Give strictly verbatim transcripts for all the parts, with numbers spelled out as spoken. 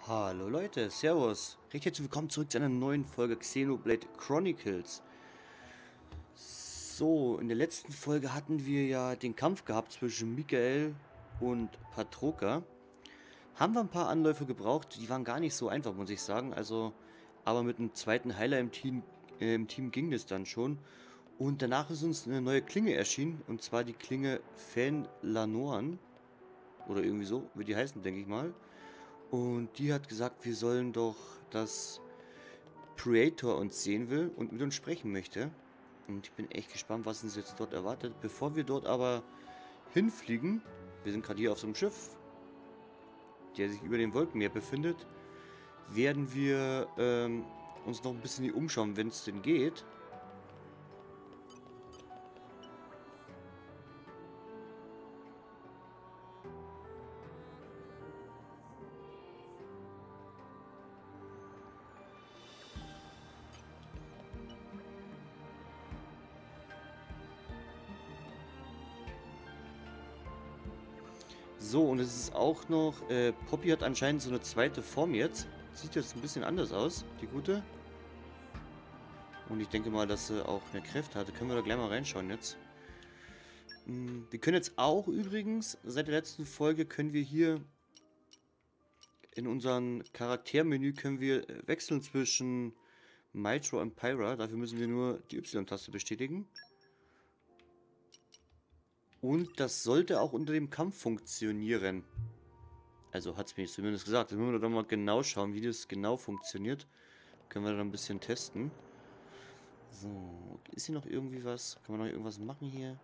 Hallo Leute, Servus. Recht herzlich willkommen zurück zu einer neuen Folge Xenoblade Chronicles. So, in der letzten Folge hatten wir ja den Kampf gehabt zwischen Michael und Patroka. Haben wir ein paar Anläufe gebraucht, die waren gar nicht so einfach, muss ich sagen. Also, aber mit einem zweiten Heiler im Team, äh, im Team ging das dann schon. Und danach ist uns eine neue Klinge erschienen, und zwar die Klinge Fen Lanoan. Oder irgendwie so, wie die heißen, denke ich mal. Und die hat gesagt, wir sollen doch, dass Praetor uns sehen will und mit uns sprechen möchte. Und ich bin echt gespannt, was uns jetzt dort erwartet. Bevor wir dort aber hinfliegen, wir sind gerade hier auf so einem Schiff, der sich über dem Wolkenmeer befindet, werden wir ähm, uns noch ein bisschen hier umschauen, wenn es denn geht. So, und es ist auch noch, äh, Poppy hat anscheinend so eine zweite Form jetzt. Sieht jetzt ein bisschen anders aus, die gute. Und ich denke mal, dass sie auch mehr Kräfte hatte. Können wir da gleich mal reinschauen jetzt. Hm, Wir können jetzt auch übrigens, seit der letzten Folge können wir hier in unserem Charaktermenü können wir äh, wechseln zwischen Mitro und Pyra. Dafür müssen wir nur die Y-Taste bestätigen. Und das sollte auch unter dem Kampf funktionieren. Also hat es mir zumindest gesagt. Jetzt müssen wir doch mal genau schauen, wie das genau funktioniert. Können wir dann ein bisschen testen. So, ist hier noch irgendwie was? Kann man noch irgendwas machen hier?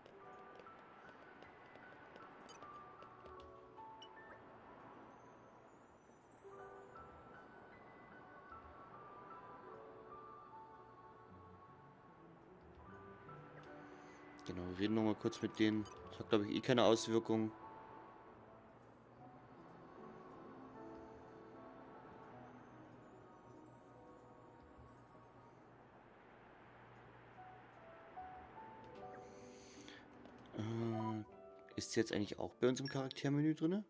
Genau, wir reden nochmal kurz mit denen. Das hat, glaube ich, eh keine Auswirkung. Äh, ist sie jetzt eigentlich auch bei uns im Charaktermenü drin?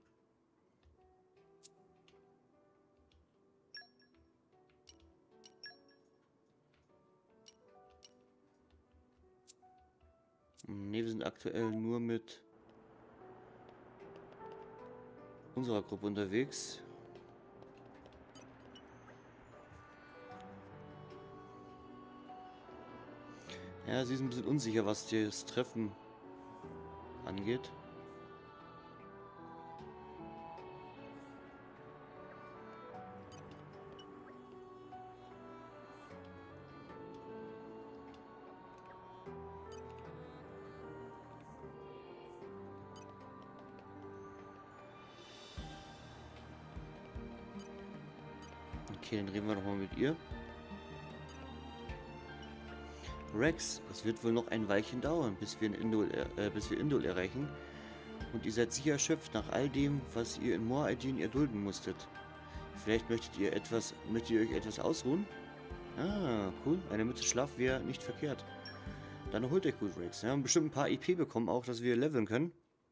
Ne, wir sind aktuell nur mit unserer Gruppe unterwegs. Ja, sie ist ein bisschen unsicher, was das Treffen angeht. Okay, dann reden wir doch mal mit ihr. Rex, es wird wohl noch ein Weilchen dauern, bis wir, in Indol, äh, bis wir Indol erreichen. Und ihr seid sicher erschöpft nach all dem, was ihr in Mor Aidin erdulden musstet. Vielleicht möchtet ihr etwas, möchtet ihr euch etwas ausruhen? Ah, cool. Eine Mütze Schlaf wäre nicht verkehrt. Dann holt euch gut, Rex. Wir haben bestimmt ein paar I P bekommen, auch, dass wir leveln können.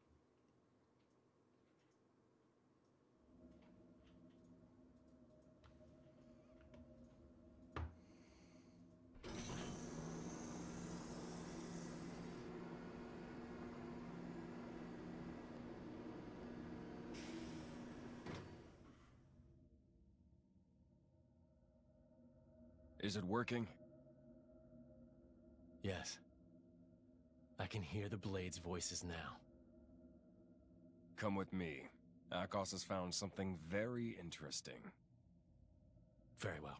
Is it working? Yes. I can hear the Blade's voices now. Come with me. Akos has found something very interesting. Very well.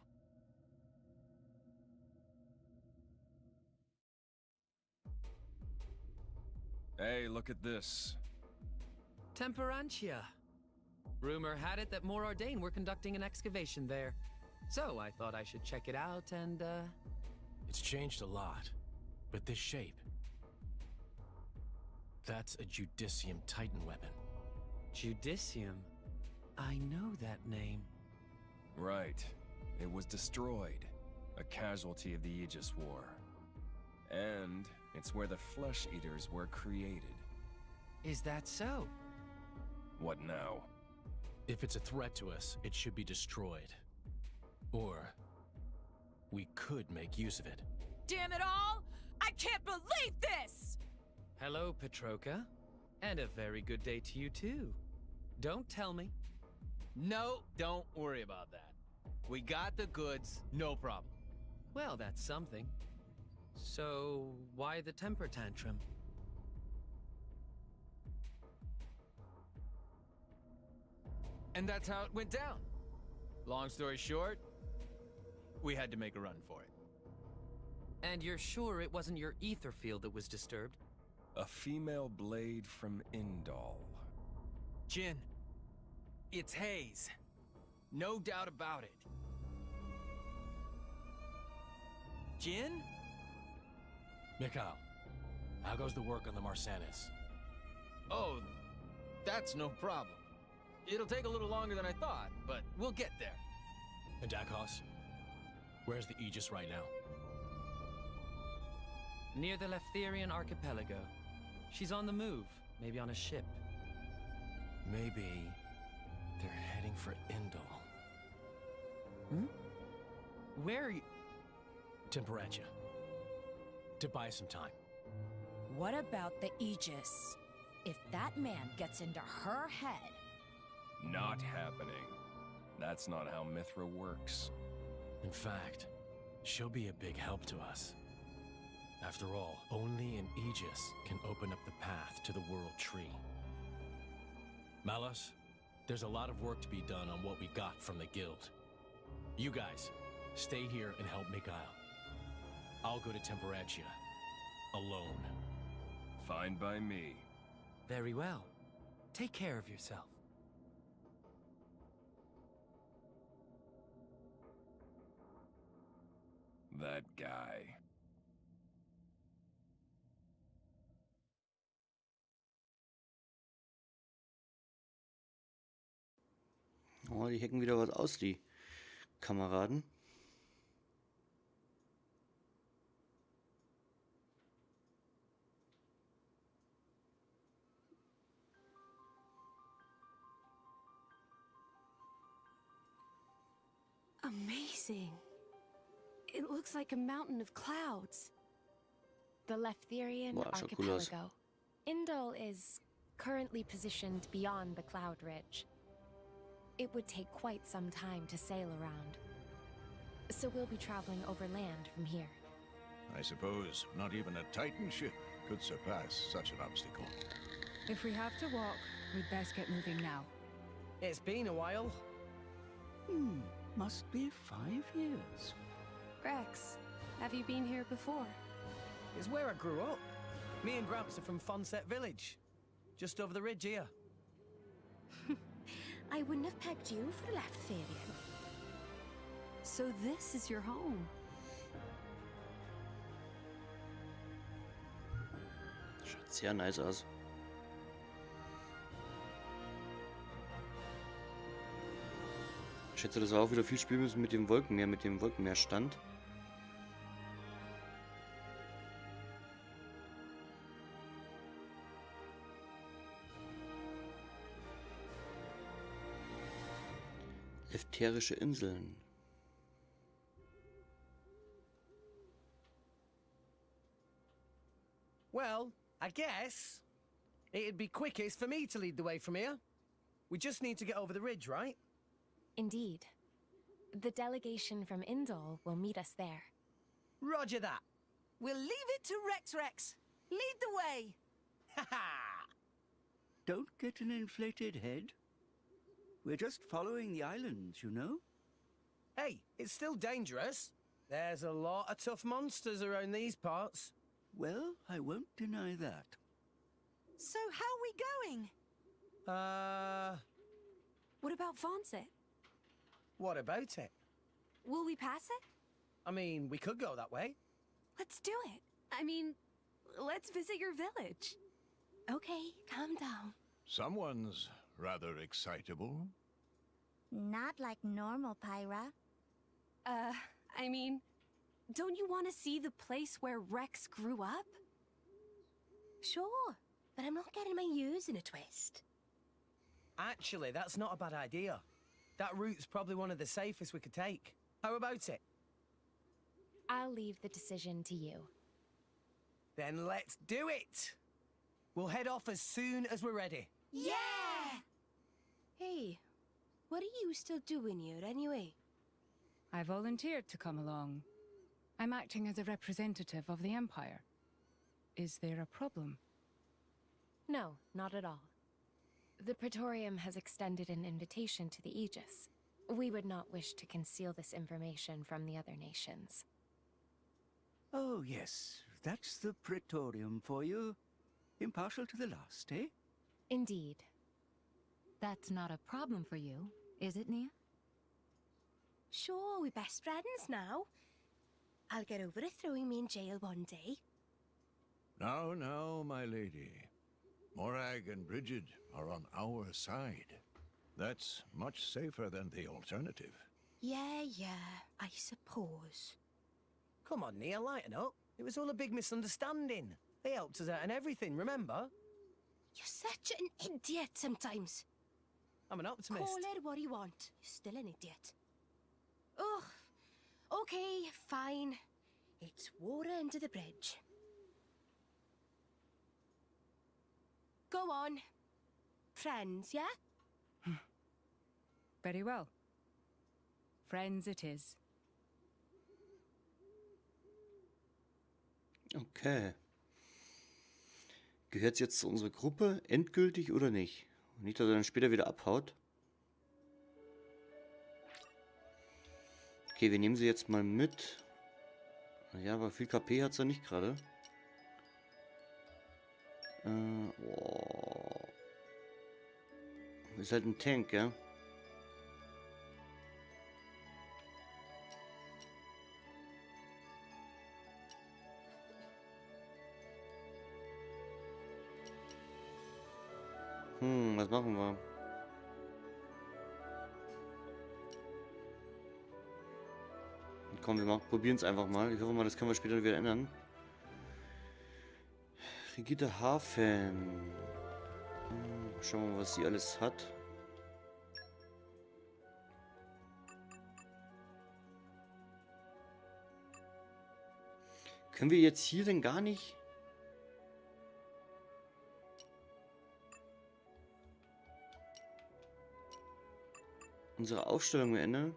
Hey, look at this. Temperantia. Rumor had it that Mor Ardain were conducting an excavation there. So I thought I should check it out and, uh... It's changed a lot, but this shape... That's a Judicium Titan weapon. Judicium? I know that name. Right. It was destroyed. A casualty of the Aegis War. And it's where the Flesh Eaters were created. Is that so? What now? If it's a threat to us, it should be destroyed. Or we could make use of it. Damn it all! I can't believe this! Hello, Petroka. And a very good day to you, too. Don't tell me. No, don't worry about that. We got the goods, no problem. Well, that's something. So, why the temper tantrum? And that's how it went down. Long story short, we had to make a run for it. And you're sure it wasn't your ether field that was disturbed? A female blade from Indal. Jin, it's Hayes. No doubt about it. Jin? Mikhail, how goes the work on the Marsanis? Oh, that's no problem. It'll take a little longer than I thought, but we'll get there. And Dakos? Where's the Aegis right now? Near the Leftherian archipelago. She's on the move, maybe on a ship. Maybe they're heading for Indal. Hmm? Where are you? Temperantia. To buy some time. What about the Aegis? If that man gets into her head... Not happening. That's not how Mithra works. In fact, she'll be a big help to us. After all, only an Aegis can open up the path to the World Tree. Malos, there's a lot of work to be done on what we got from the Guild. You guys, stay here and help Mikhail. I'll go to Temperantia. Alone. Fine by me. Very well. Take care of yourself. That guy. Oh, die hecken wieder was aus, die Kameraden. Amazing. It looks like a mountain of clouds. The Leftherian Boah, schaut cool aus. archipelago. Indal is currently positioned beyond the cloud ridge. It would take quite some time to sail around. So we'll be traveling over land from here. I suppose not even a Titan ship could surpass such an obstacle. If we have to walk, we'd best get moving now. It's been a while. Hmm, must be five years. Rex, have you been here before? It's where I grew up. Me and Gramps are from Fonset Village. Just over the ridge here. I wouldn't have pegged you for Leftherian. So this is your home? Schaut sehr nice aus. Ich schätze, dass wir auch wieder viel spielen müssen mit dem Wolkenmeer, mit dem Wolkenmeerstand. Leftherische Inseln. Well, I guess it'd be quickest for me to lead the way from here. We just need to get over the ridge, right? Indeed. The delegation from Indal will meet us there. Roger that. We'll leave it to Rex Rex. Lead the way. Ha ha! Don't get an inflated head. We're just following the islands, you know? Hey, it's still dangerous. There's a lot of tough monsters around these parts. Well, I won't deny that. So how are we going? Uh... What about Fonset? What about it? Will we pass it? I mean, we could go that way. Let's do it. I mean, let's visit your village. Okay, calm down. Someone's rather excitable. Not like normal, Pyra. Uh, I mean, don't you want to see the place where Rex grew up? Sure, but I'm not getting my U's in a twist. Actually, that's not a bad idea. That route's probably one of the safest we could take. How about it? I'll leave the decision to you. Then let's do it! We'll head off as soon as we're ready. Yeah! Hey, what are you still doing here anyway? I volunteered to come along. I'm acting as a representative of the Empire. Is there a problem? No, not at all. The Praetorium has extended an invitation to the Aegis. We would not wish to conceal this information from the other nations. Oh, yes. That's the Praetorium for you. Impartial to the last, eh? Indeed. That's not a problem for you, is it, Nia? Sure, we're best friends now. I'll get over it throwing me in jail one day. Now, now, my lady. Morag and Bridget are on our side. That's much safer than the alternative. Yeah, yeah, I suppose. Come on, Nia, lighten up. It was all a big misunderstanding. They helped us out and everything, remember? You're such an idiot sometimes. I'm an optimist. Call it what you want. You're still an idiot. Ugh. Okay, fine. It's water under the bridge. Go on. Friends, yeah? Very well. Friends it is. Okay. Gehört es jetzt zu unserer Gruppe, endgültig oder nicht? Nicht, dass er dann später wieder abhaut. Okay, wir nehmen sie jetzt mal mit. Ja, aber viel K P hat sie nicht gerade. Äh, oh. Ist halt ein Tank, ja? Hm, was machen wir? Komm, wir probieren es einfach mal. Ich hoffe mal, das können wir später wieder ändern. Rigide Hafen. Hm, schauen wir mal, was sie alles hat. Können wir jetzt hier denn gar nicht... unsere Aufstellung ändern?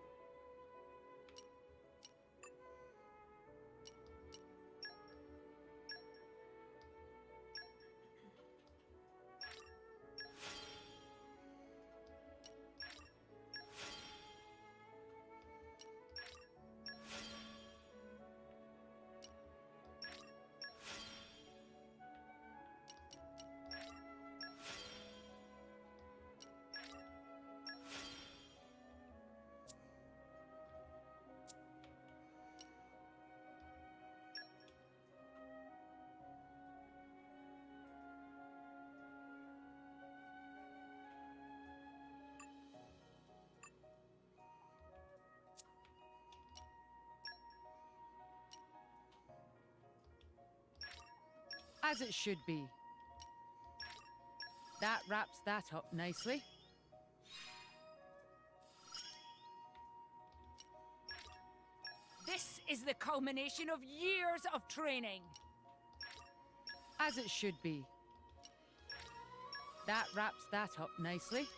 As it should be. That wraps that up nicely. This is the culmination of years of training. As it should be. That wraps that up nicely.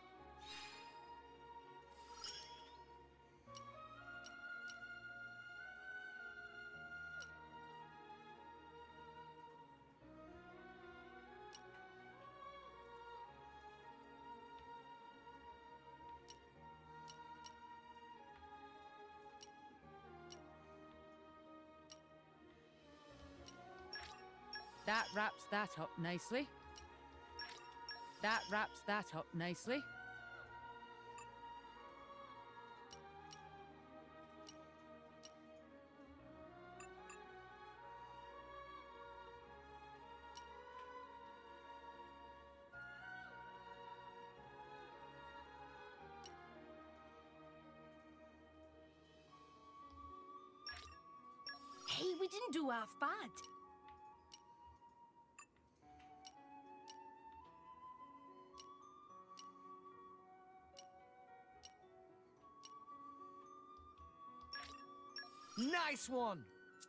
That wraps that up nicely. That wraps that up nicely. Hey, we didn't do half bad. Nice one!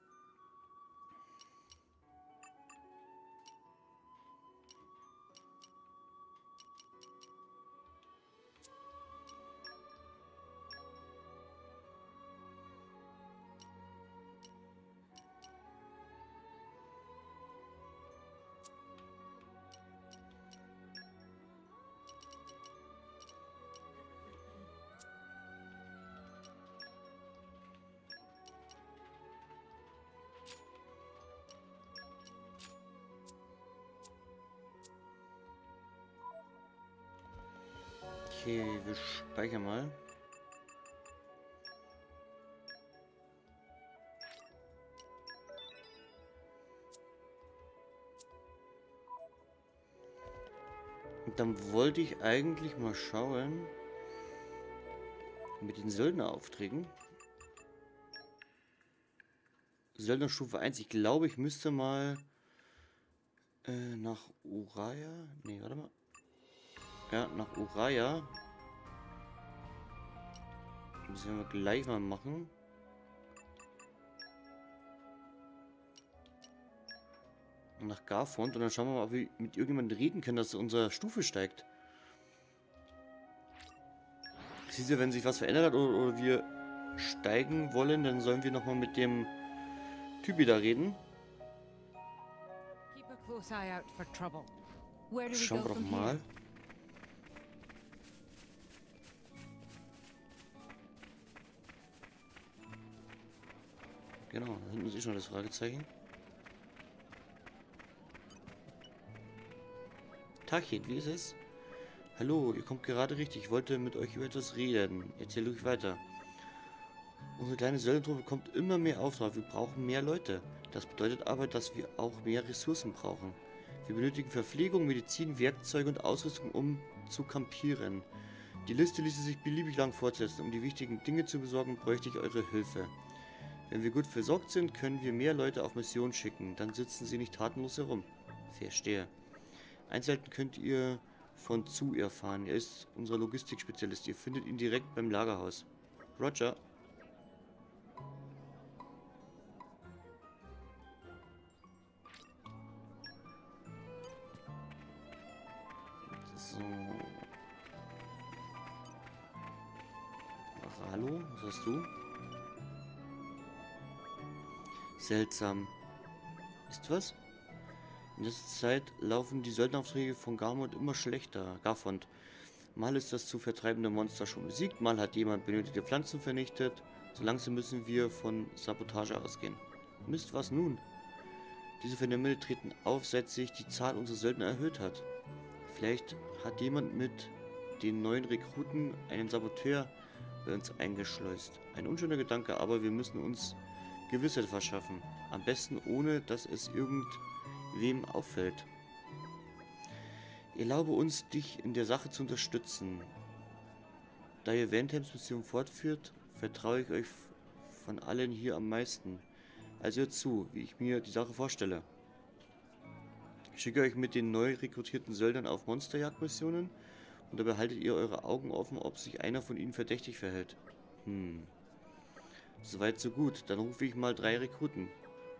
Okay, wir speichern mal. Und dann wollte ich eigentlich mal schauen mit den Söldneraufträgen. Söldnerstufe eins. Ich glaube, ich müsste mal äh, nach Uraya. Nee, warte mal. Ja, nach Uraya. Das werden wir gleich mal machen. Nach Garfond. Und dann schauen wir mal, ob wir mit irgendjemandem reden können, dass unsere Stufe steigt. Siehst du, wenn sich was verändert hat oder, oder wir steigen wollen, dann sollen wir nochmal mit dem Typi da reden. Keep a close eye out for trouble. Where do we Schauen go wir doch from mal. here? Genau, da hinten ist eh schon das Fragezeichen. Tagchen, wie ist es? Hallo, ihr kommt gerade richtig. Ich wollte mit euch über etwas reden. Erzähl ruhig weiter. Unsere kleine Söldnertruppe bekommt immer mehr Auftrag. Wir brauchen mehr Leute. Das bedeutet aber, dass wir auch mehr Ressourcen brauchen. Wir benötigen Verpflegung, Medizin, Werkzeuge und Ausrüstung, um zu kampieren. Die Liste ließe sich beliebig lang fortsetzen. Um die wichtigen Dinge zu besorgen, bräuchte ich eure Hilfe. Wenn wir gut versorgt sind, können wir mehr Leute auf Mission schicken. Dann sitzen sie nicht tatenlos herum. Verstehe. Einzelheiten könnt ihr von Zu erfahren. Er ist unser Logistikspezialist. Ihr findet ihn direkt beim Lagerhaus. Roger. So. Ach, hallo? Was hast du? Seltsam. Ist was? In letzter Zeit laufen die Söldneraufträge von Garmod immer schlechter. Garfond. Mal ist das zu vertreibende Monster schon besiegt, mal hat jemand benötigte Pflanzen vernichtet. So langsam müssen wir von Sabotage ausgehen. Mist, was nun? Diese Phänomene treten auf, seit sich die Zahl unserer Söldner erhöht hat. Vielleicht hat jemand mit den neuen Rekruten einen Saboteur bei uns eingeschleust. Ein unschöner Gedanke, aber wir müssen uns Gewissheit verschaffen. Am besten ohne, dass es irgendwem auffällt. Erlaube uns, dich in der Sache zu unterstützen. Da ihr Vanthams Mission fortführt, vertraue ich euch von allen hier am meisten. Also hört zu, wie ich mir die Sache vorstelle. Ich schicke euch mit den neu rekrutierten Söldnern auf Monsterjagdmissionen und dabei haltet ihr eure Augen offen, ob sich einer von ihnen verdächtig verhält. Hm. Soweit so gut, dann rufe ich mal drei Rekruten.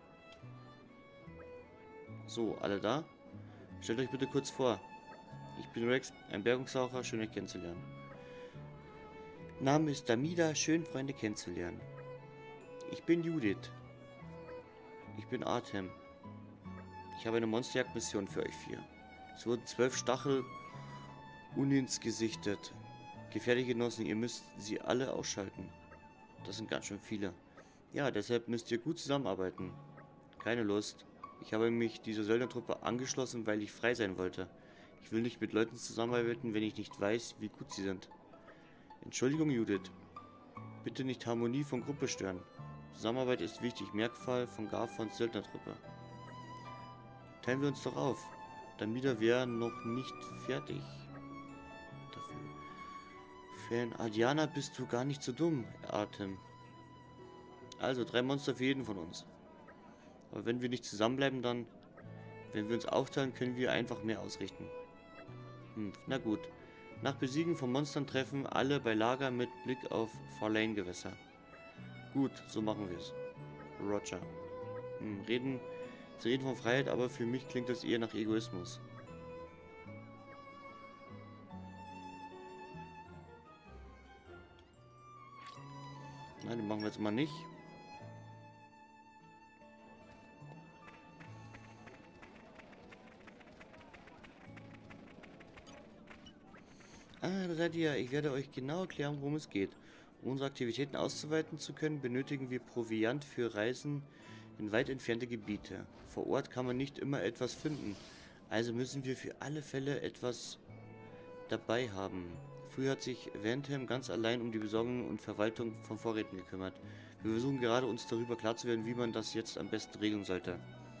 So, alle da? Stellt euch bitte kurz vor. Ich bin Rex, ein Bergungstaucher, schön euch kennenzulernen. Name ist Damida, schön Freunde kennenzulernen. Ich bin Judith. Ich bin Artem. Ich habe eine Monsterjagdmission für euch vier. Es wurden zwölf Stachel Unins gesichtet. Gefährliche Genossen, ihr müsst sie alle ausschalten. Das sind ganz schön viele. Ja, deshalb müsst ihr gut zusammenarbeiten. Keine Lust. Ich habe mich dieser Söldnertruppe angeschlossen, weil ich frei sein wollte. Ich will nicht mit Leuten zusammenarbeiten, wenn ich nicht weiß, wie gut sie sind. Entschuldigung, Judith. Bitte nicht Harmonie von Gruppe stören. Zusammenarbeit ist wichtig. Merkfall von Garfonds Söldnertruppe. Teilen wir uns doch auf. Dann wieder wäre noch nicht fertig. Dafür. Für einen Adianer bist du gar nicht so dumm, Artem. Also, drei Monster für jeden von uns. Aber wenn wir nicht zusammenbleiben, dann... Wenn wir uns aufteilen, können wir einfach mehr ausrichten. Hm, na gut. Nach Besiegen von Monstern treffen alle bei Lager mit Blick auf Farlane-Gewässer. Gut, so machen wir es. Roger. Hm, reden, sie reden von Freiheit, aber für mich klingt das eher nach Egoismus. Nein, den machen wir jetzt mal nicht. Ah, da seid ihr. Ich werde euch genau erklären, worum es geht. Um unsere Aktivitäten auszuweiten zu können, benötigen wir Proviant für Reisen in weit entfernte Gebiete. Vor Ort kann man nicht immer etwas finden, also müssen wir für alle Fälle etwas dabei haben. Früher hat sich Vantham ganz allein um die Besorgung und Verwaltung von Vorräten gekümmert. Wir versuchen gerade, uns darüber klar zu werden, wie man das jetzt am besten regeln sollte.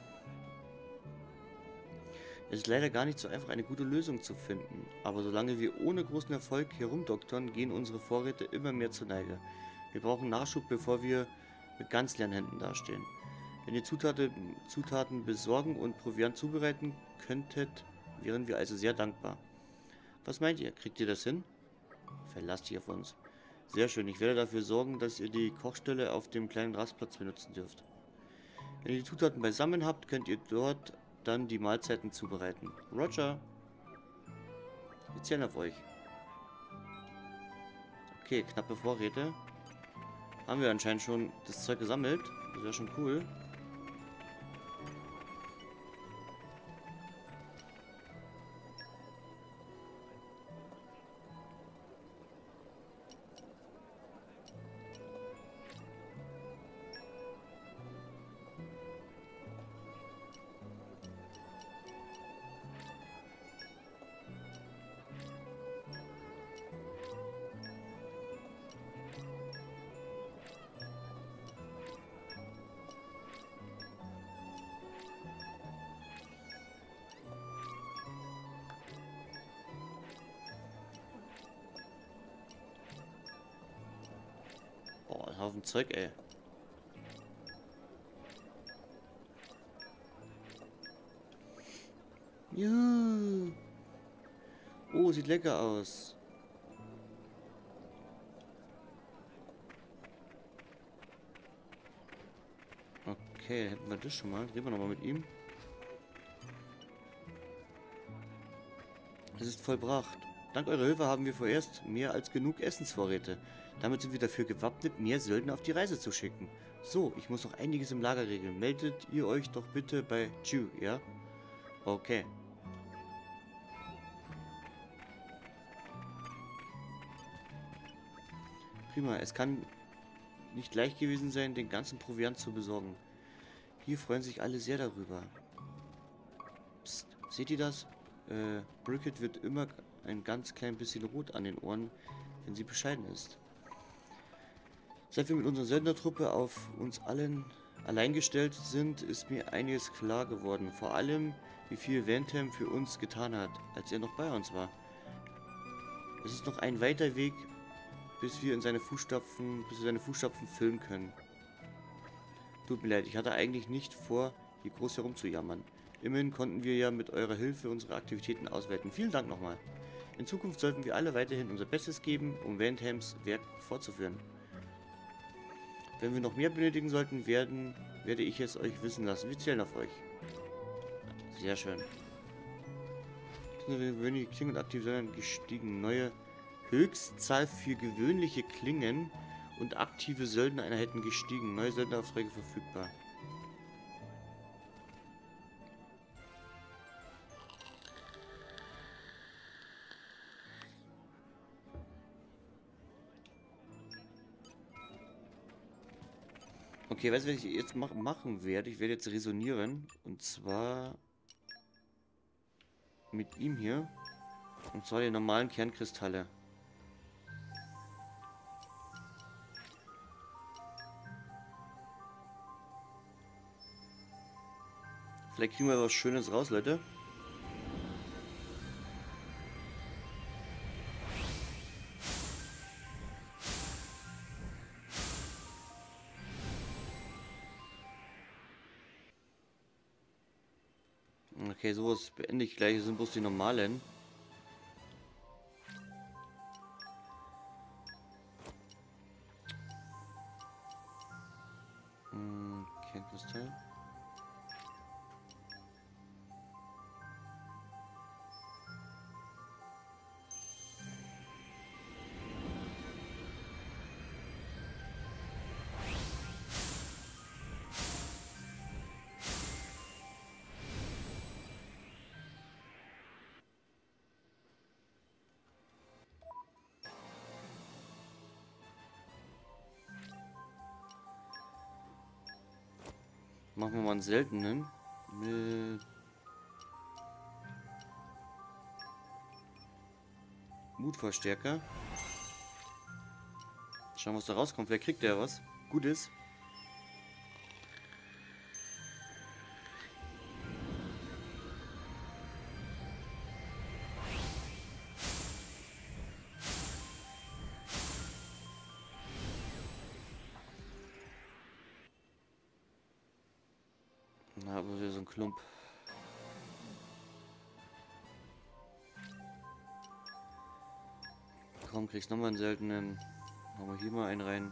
Es ist leider gar nicht so einfach, eine gute Lösung zu finden, aber solange wir ohne großen Erfolg herumdoktern, gehen unsere Vorräte immer mehr zur Neige. Wir brauchen Nachschub, bevor wir mit ganz leeren Händen dastehen. Wenn ihr Zutaten, Zutaten besorgen und Proviant zubereiten könntet, wären wir also sehr dankbar. Was meint ihr? Kriegt ihr das hin? Verlasst ihr auf uns. Sehr schön, ich werde dafür sorgen, dass ihr die Kochstelle auf dem kleinen Rastplatz benutzen dürft. Wenn ihr die Zutaten beisammen habt, könnt ihr dort dann die Mahlzeiten zubereiten. Roger. Wir zählen auf euch. Okay, knappe Vorräte. Haben wir anscheinend schon das Zeug gesammelt. Das wäre schon cool. Boah, ein Haufen Zeug, ey. Juhu. Oh, sieht lecker aus. Okay, hätten wir das schon mal. Reden wir nochmal mit ihm. Es ist vollbracht. Dank eurer Hilfe haben wir vorerst mehr als genug Essensvorräte. Damit sind wir dafür gewappnet, mehr Söldner auf die Reise zu schicken. So, ich muss noch einiges im Lager regeln. Meldet ihr euch doch bitte bei Chu, ja? Okay. Prima, es kann nicht leicht gewesen sein, den ganzen Proviant zu besorgen. Hier freuen sich alle sehr darüber. Psst, seht ihr das? Äh, Bricket wird immer ein ganz klein bisschen rot an den Ohren, wenn sie bescheiden ist. Seit wir mit unserer Söldnertruppe auf uns allen allein gestellt sind, ist mir einiges klar geworden. Vor allem, wie viel Vantham für uns getan hat, als er noch bei uns war. Es ist noch ein weiter Weg, bis wir in seine Fußstapfen, bis wir seine Fußstapfen füllen können. Tut mir leid, ich hatte eigentlich nicht vor, hier groß herumzujammern. Immerhin konnten wir ja mit eurer Hilfe unsere Aktivitäten ausweiten. Vielen Dank nochmal. In Zukunft sollten wir alle weiterhin unser Bestes geben, um Vanthams Werk fortzuführen. Wenn wir noch mehr benötigen sollten, werden, werde ich es euch wissen lassen. Wir zählen auf euch. Sehr schön. Gewöhnliche Klingen und aktive Söldner gestiegen. Neue Höchstzahl für gewöhnliche Klingen und aktive Söldnereinheiten gestiegen. Neue Söldneraufträge verfügbar. Okay, weißt du, was ich jetzt mach, machen werde? Ich werde jetzt resonieren. Und zwar mit ihm hier. Und zwar die normalen Kernkristalle. Vielleicht kriegen wir was Schönes raus, Leute. Okay, sowas beende ich gleich. Das sind bloß die normalen. Hm, Kristall. Machen wir mal einen seltenen. Mit Mutverstärker. Schauen, was da rauskommt. Wer kriegt der was Gutes? Na, aber wieder so ein Klump. Komm, kriegst nochmal einen seltenen. Machen wir hier mal einen rein.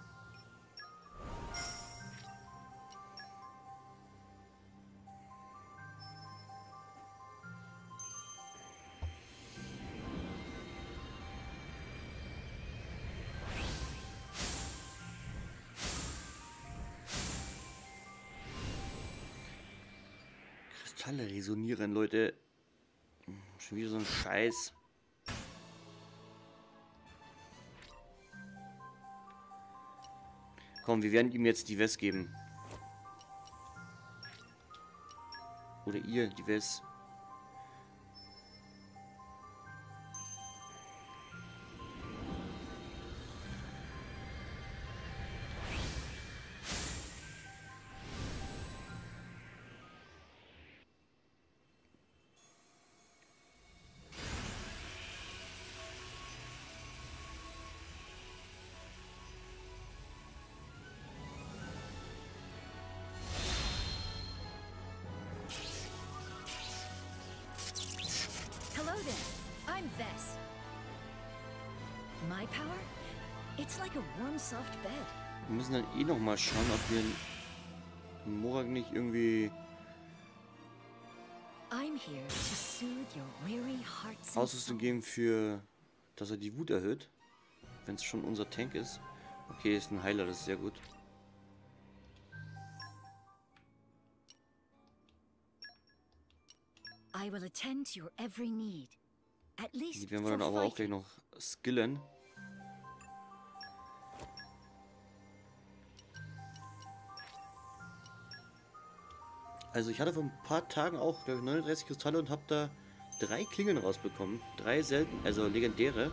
Kristalle resonieren, Leute. Schon wieder so ein Scheiß. Komm, wir werden ihm jetzt die West geben. Oder ihr, die West. Hello there. I'm Vess. My power? It's like a warm, soft bed. Wir müssen dann eh noch mal schauen, ob wir Morag nicht irgendwie I'm here to soothe your weary hearts and Ausrüstung geben für, dass er die Wut erhöht. Wenn es schon unser Tank ist. Okay, ist ein Heiler, das ist sehr gut. I will attend to your every need. At least Die werden wir dann for aber auch gleich fighting. noch skillen. Also ich hatte vor ein paar Tagen auch glaub ich, neununddreißig Kristalle und habe da drei Klingen rausbekommen. Drei selten, also legendäre.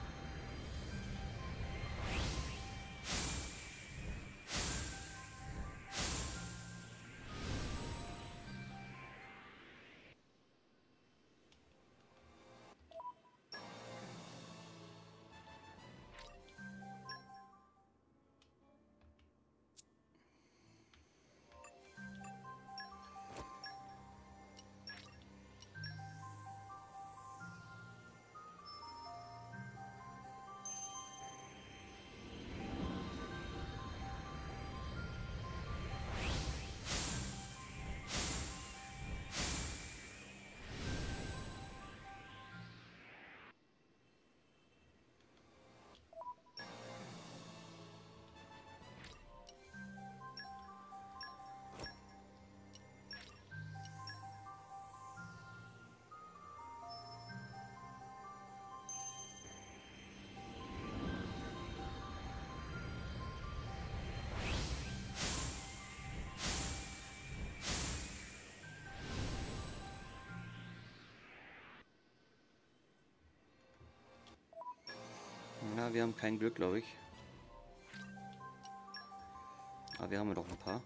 Ja, wir haben kein Glück, glaube ich. Aber wir haben ja doch ein paar.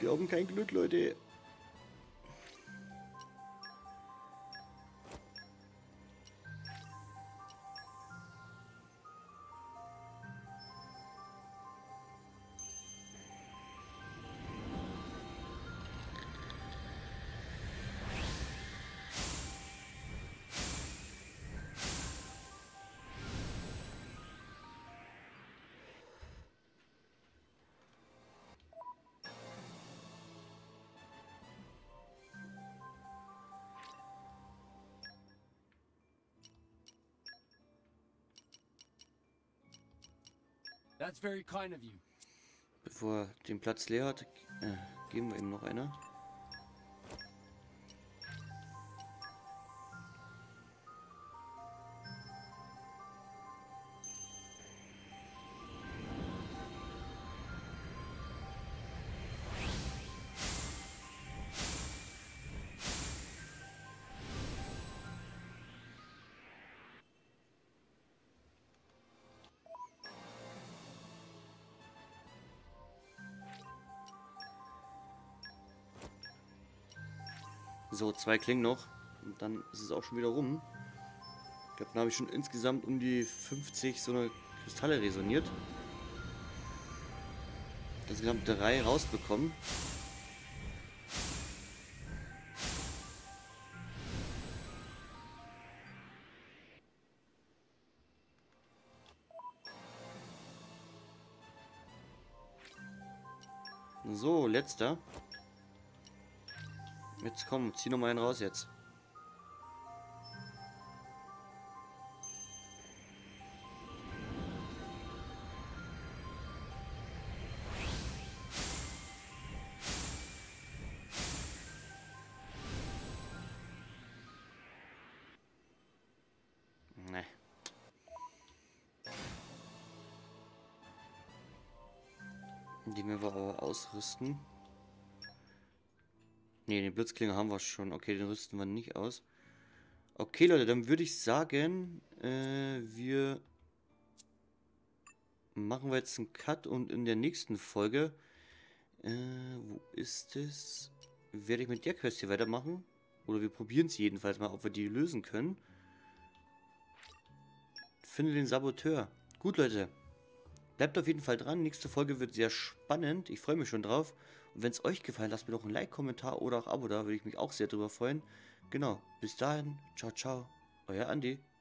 Wir haben kein Glück, Leute. That's very kind of you. Bevor er den Platz leer hat, äh, geben wir ihm noch eine. So, zwei Klingen noch. Und dann ist es auch schon wieder rum. Ich glaube, dann habe ich schon insgesamt um die fünfzig so eine Kristalle resoniert. Insgesamt drei rausbekommen. So, letzter. Jetzt komm, zieh noch mal einen raus jetzt. Ne. Die werden wir aber ausrüsten. Ne, den Blitzklinger haben wir schon. Okay, den rüsten wir nicht aus. Okay, Leute, dann würde ich sagen, äh, wir machen wir jetzt einen Cut und in der nächsten Folge, äh, wo ist es? Werde ich mit der Quest hier weitermachen. Oder wir probieren es jedenfalls mal, ob wir die lösen können. Finde den Saboteur. Gut, Leute. Bleibt auf jeden Fall dran. Nächste Folge wird sehr spannend. Ich freue mich schon drauf. Und wenn es euch gefallen, lasst mir doch ein Like, Kommentar oder auch Abo da. Würde ich mich auch sehr drüber freuen. Genau. Bis dahin. Ciao, ciao. Euer Andi.